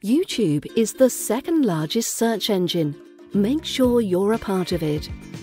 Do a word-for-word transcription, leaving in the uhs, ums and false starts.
YouTube is the second largest search engine. Make sure you're a part of it.